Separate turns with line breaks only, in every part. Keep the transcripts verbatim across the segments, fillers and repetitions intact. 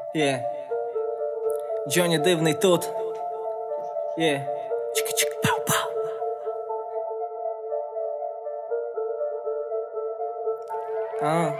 Yeah. Джоні Дивний тут. Yeah. Чик-чик-пау-пау. А.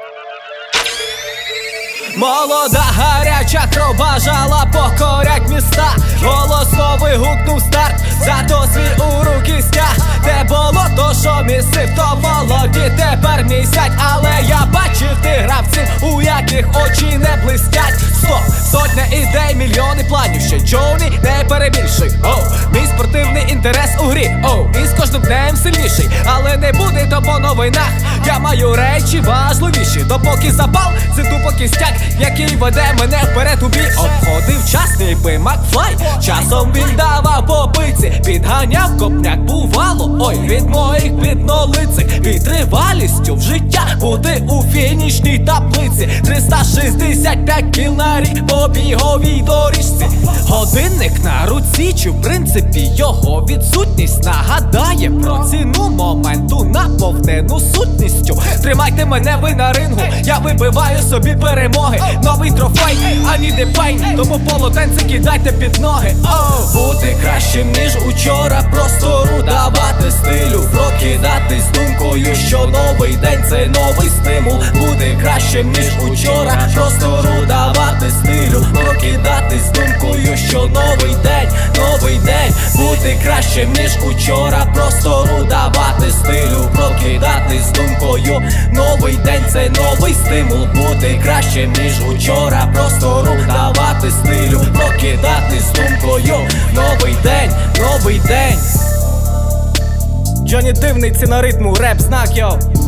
Молода гаряча кров бажала покорять міста. Голосно вигукнув старт, зато свій у руки стяг. Те було то, що місив, то молоді тепер місять. Але я бачив тих гравців, у яких очі не блистять. Сто, сотня ідей, мільйони планів, ще Джоні не перебільшуй. Оу, мій спортивний інтерес у грі, оу, і з кожним днем сильніший. Але не буде то по новинах, я маю речі важливіші. Допоки запал, це тупо кістяк, який веде мене вперед у бій. Обходив час, ніби Макфлай, часом він давав по пиці. Підганяв копняк, бувало, ой, від моїх піднолицих. Витривалістю в життя бути у фінішній таблиці. Триста шістдесят п'ять кіл на рік по біговій доріжці. Годинник на руці, чи в принципі його відсутність нагадає про ціну моменту наповнену сутністю. Тримайте мене ви на рингу, я вибиваю собі перемоги. Новий трофей, а ніде пейн, тому полотенце кидайте під ноги. Оу, бути кращим ніж учора, простору давати стилю. Прокидатись думкою, що новий день це новий стимул. Бути кращим ніж учора, простору давати стилю. Прокидатись думкою, що новий день, новий день. Бути кращим ніж учора, простору давати стилю. Прокидатись думкою, новий день це новий стимул. Бути кращим ніж учора, простору давати стилю. Прокидатись думкою, новий день, новий день. Джоні Дивний, ціна ритму, реп знак, йо.